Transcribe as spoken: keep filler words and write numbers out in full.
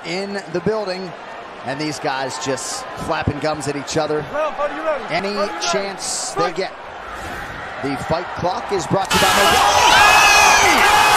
in the building, and these guys just flapping gums at each other. Any chance they get. The fight clock is brought to you by Miguel.